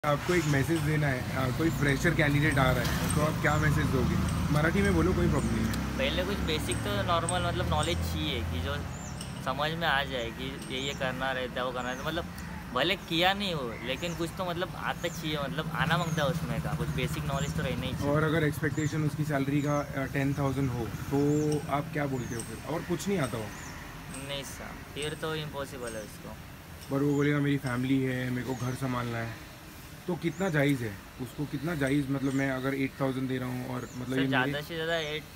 आपको एक मैसेज देना है, कोई फ्रेशर कैंडिडेट आ रहा है तो आप क्या मैसेज दोगे? मराठी में बोलो, कोई प्रॉब्लम नहीं है। पहले कुछ बेसिक तो नॉर्मल मतलब नॉलेज चाहिए कि जो समझ में आ जाए कि ये करना रहता है वो करना रहता है, मतलब भले किया नहीं हो लेकिन कुछ तो मतलब आता चाहिए, मतलब आना मांगता है उसमें का कुछ बेसिक नॉलेज तो रहना ही और चाहिए। अगर एक्सपेक्टेशन उसकी सैलरी का 10,000 हो तो आप क्या बोलते हो फिर, और कुछ नहीं आता हो? नहीं सर, फिर तो इम्पॉसिबल है उसको। पर वो बोलेगा मेरी फैमिली है, मेरे को घर संभालना है, तो कितना जायज़ है उसको? कितना जायज़, मतलब मैं अगर 8,000 दे रहा हूँ और मतलब सर ये मेरे ज़्यादा से ज़्यादा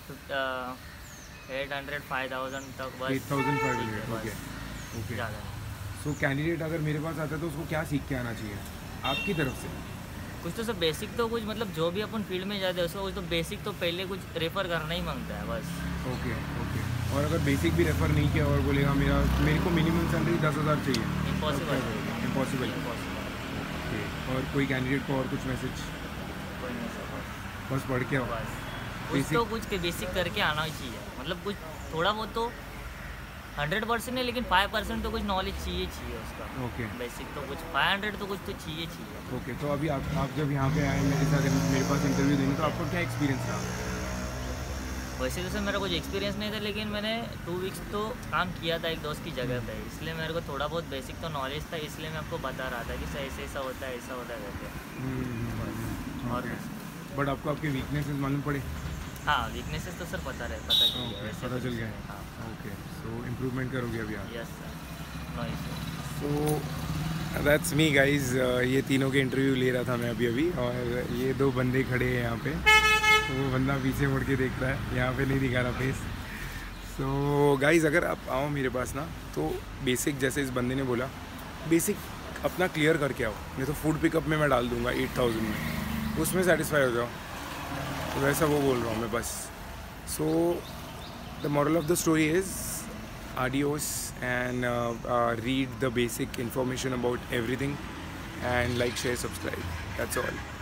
800 5,000 तक बस। ठीक है 8,500, ओके। बस, ओके। ज़्यादा नहीं। सो कैंडिडेट अगर मेरे पास आता है तो उसको क्या सीख के आना चाहिए आपकी तरफ से? कुछ तो सब बेसिक तो कुछ मतलब जो भी अपन फील्ड में जाते हैं उसको कुछ तो बेसिक तो पहले कुछ रेफर करना ही मांगता है बस। Okay, okay. और अगर बेसिक भी रेफ़र नहीं किया और बोलेगा मेरे को मिनिमम सैलरी 10,000 चाहिए, तब क्या इम्पॉसिबल है। करोगे? इम्पॉसिबल है। इम्पॉसिबल। ओके। और कोई कैंडिडेट को और कुछ मैसेज? कोई नहीं सर बस। बस पढ़ के आओ। बस कुछ बेसिक। तो कुछ के बेसिक करके आना ही चाहिए, मतलब कुछ थोड़ा बहुत तो 100% नहीं लेकिन 5% तो कुछ नॉलेज चाहिए उसका। ओके, बेसिक तो कुछ 500 तो कुछ तो चाहिए। ओके। तो अभी आप जब यहाँ पे आए मेरे साथ, मेरे पास इंटरव्यू देने, तो आपका क्या एक्सपीरियंस रहा? वैसे तो सर मेरा कुछ एक्सपीरियंस नहीं था लेकिन मैंने 2 वीक्स तो काम किया था एक दोस्त की जगह पे, इसलिए मेरे को थोड़ा बहुत बेसिक तो नॉलेज था, इसलिए मैं आपको बता रहा था कि सर ऐसे ऐसा होता है ऐसा होता है करके। बस और ओके। कुछ नहीं। बट आपको आपके वीकनेसेस मालूम पड़े? हाँ वीकनेसेस तो सर पता चल गया ओके, वैसे पता कुछ चल गया नहीं। हाँ है। ओके, सो इम्प्रूवमेंट करोगे अभी आप? Yes sir, no issue. So that's me guys. ये तीनों के इंटरव्यू ले रहा था मैं अभी अभी, और ये दो बंदे खड़े हैं यहाँ पे, तो वो बंदा पीछे मुड़ के देख रहा है, यहाँ पे नहीं दिखा रहा फेस। सो गाइज, अगर आप आओ मेरे पास ना, तो बेसिक जैसे इस बंदे ने बोला, बेसिक अपना क्लियर करके आओ, नहीं तो फूड पिकअप में मैं डाल दूंगा 8,000 में, उसमें सेटिस्फाई हो जाओ। तो वैसा वो बोल रहा हूँ मैं बस। So the moral of the story is adios, and read the basic information about everything, and like, share, subscribe. That's all.